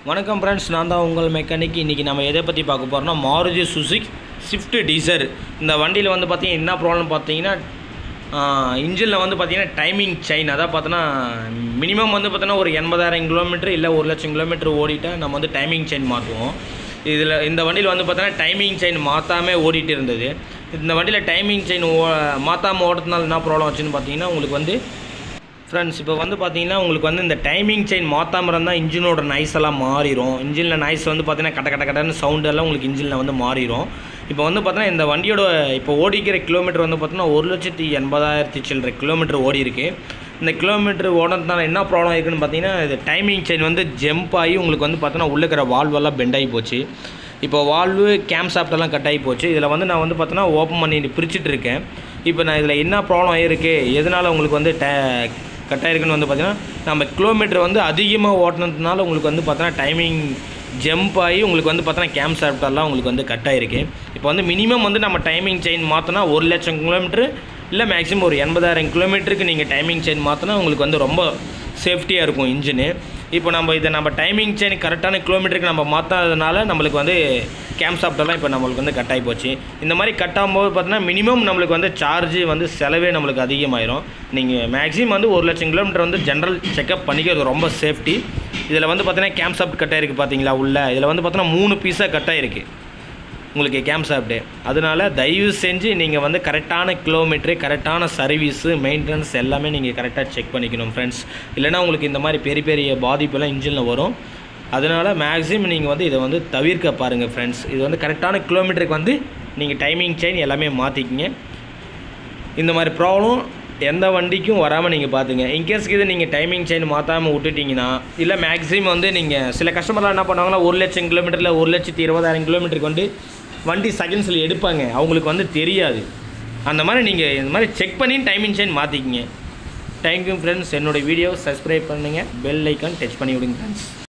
வணக்கம் ஃப்ரெண்ட்ஸ், நான் தான் உங்கள் மெக்கானிக். இன்றைக்கி நம்ம எதை பற்றி பார்க்க போகிறோம்னா மாருதி சுசுகி ஸ்விஃப்ட் டீசர். இந்த வண்டியில் வந்து பார்த்திங்கன்னா என்ன ப்ராப்ளம் பார்த்தீங்கன்னா, இன்ஜினில் வந்து பார்த்திங்கன்னா டைமிங் செயின், அதான் பார்த்தோன்னா மினிமம் வந்து பார்த்தோன்னா ஒரு 80,000 கிலோமீட்டர் இல்லை 1,00,000 கிலோமீட்டர் ஓடிட்டால் நம்ம வந்து டைமிங் செயின் மாற்றுவோம். இந்த வண்டியில் வந்து பார்த்தோன்னா டைமிங் செயின் மாற்றாமல் ஓடிட்டு இருந்தது. இந்த வண்டியில் டைமிங் செயின் மாற்றாமல் ஓடுறதுனால என்ன ப்ராப்ளம் ஆச்சுன்னு பார்த்தீங்கன்னா, உங்களுக்கு வந்து ஃப்ரெண்ட்ஸ் இப்போ வந்து பார்த்தீங்கன்னா உங்களுக்கு வந்து இந்த டைமிங் செயின் மாற்றாமல் இருந்தால் இன்ஜினோட நாய்ஸ் எல்லாம் மாறிடும். இன்ஜினில் நாய்ஸ் வந்து பார்த்தீங்கன்னா கட்டன்னு சவுண்டெல்லாம் உங்களுக்கு இன்ஜினில் வந்து மாறிடும். இப்போ வந்து பார்த்தீங்கன்னா இந்த வண்டியோட இப்போ ஓடிக்கிற கிலோமீட்டர் வந்து பார்த்தீங்கன்னா 1,80,000 சில்லற கிலோமீட்டர் ஓடி இருக்குது. இந்த கிலோமீட்டர் ஓடுறதுனால என்ன ப்ராப்ளம் இருக்குதுன்னு பார்த்தீங்கன்னா, இது டைமிங் செயின் வந்து ஜம்ப் ஆகி உங்களுக்கு வந்து பார்த்தீங்கன்னா உள்ளே இருக்கிற வால்வெல்லாம் பெண்ட் ஆகி போச்சு. இப்போ வால்வு கேம்ஷாப்டெல்லாம் கட் ஆகி போச்சு. இதில் வந்து நான் வந்து பார்த்தோன்னா ஓப்பன் பண்ணி பிரிச்சுட்டு இருக்கேன். இப்போ நான் இதில் என்ன ப்ராப்ளம் ஆகிருக்கு, எதனால் உங்களுக்கு வந்து கட் ஆகிருக்குன்னு வந்து பார்த்தீங்கன்னா, நம்ம கிலோமீட்டர் வந்து அதிகமாக ஓட்டினதுனால உங்களுக்கு வந்து பார்த்தோன்னா டைமிங் ஜம்ப் ஆகி உங்களுக்கு வந்து பார்த்தோன்னா கேம்ஷாப்டெல்லாம் உங்களுக்கு வந்து கட் ஆகிருக்கு. இப்போ வந்து மினிமம் வந்து நம்ம டைமிங் செயின் மாற்றினா 1,00,000 கிலோமீட்ரு இல்லை மேக்ஸிமம் ஒரு 80,000 கிலோமீட்டருக்கு நீங்கள் டைமிங் செயின் மாற்றினா உங்களுக்கு வந்து ரொம்ப சேஃப்டியாக இருக்கும் இன்ஜினு. இப்போ நம்ம டைமிங் செயின் கரெக்டான கிலோமீட்டருக்கு நம்ம மாற்றாததுனால நம்மளுக்கு வந்து கேம்ஷாப்டெல்லாம் இப்போ நம்மளுக்கு வந்து கட் ஆகி போச்சு. இந்த மாதிரி கட் ஆகும்போது பார்த்தீங்கன்னா மினிமம் நம்மளுக்கு வந்து சார்ஜ் வந்து செலவே நம்மளுக்கு அதிகமாயிரும். நீங்கள் மேக்ஸிமம் வந்து 1,00,000 கிலோமீட்டர் வந்து ஜென்ரல் செக்அப் பண்ணிக்கிறது ரொம்ப சேஃப்டி. இதில் வந்து பார்த்தீங்கன்னா கேம்ஷாப்ட் கட் ஆகிருக்கு பார்த்தீங்களா உள்ள, இதில் வந்து பார்த்தீங்கன்னா 3 பீஸாக கட் ஆகிருக்கு உங்களுக்கு கேம்ஷாப்ட்டு. அதனால் தயவு செஞ்சு நீங்கள் வந்து கரெக்டான கிலோமீட்ரு, கரெக்டான சர்வீஸு, மெயின்டெனன்ஸ் எல்லாமே நீங்கள் கரெக்டாக செக் பண்ணிக்கணும் ஃப்ரெண்ட்ஸ். இல்லைனா உங்களுக்கு இந்த மாதிரி பெரிய பெரிய பாதிப்பெல்லாம் இன்ஜினில் வரும். அதனால் மேக்ஸிமம் நீங்கள் வந்து இதை வந்து தவிர்க்க பாருங்கள் ஃப்ரெண்ட்ஸ். இது வந்து கரெக்டான கிலோமீட்டருக்கு வந்து நீங்கள் டைமிங் செயின் எல்லாமே மாற்றிக்கிங்க. இந்த மாதிரி ப்ராப்ளம் எந்த வண்டிக்கும் வராமல் நீங்கள் பார்த்துங்க. இன்கேஸ் இது நீங்கள் டைமிங் செயின் மாற்றாமல் விட்டுட்டிங்கன்னா, இல்லை மேக்ஸிமம் வந்து நீங்கள் சில கஸ்டமர்லாம் என்ன பண்ணுவாங்கன்னா 1,00,000 கிலோமீட்டரில் 1,20,000 கிலோமீட்டருக்கு வந்து வண்டி செகண்ட்ஸில் எடுப்பாங்க, அவங்களுக்கு வந்து தெரியாது. அந்த மாதிரி நீங்கள் இந்த மாதிரி செக் பண்ணி டைமிங் செயின் மாற்றிக்கிங்க. Thank you friends. என்னோடய வீடியோவை சப்ஸ்கிரைப் பண்ணுங்கள், பெல் ஐக்கான் டச் பண்ணி விடுங்க ஃப்ரெண்ட்ஸ்.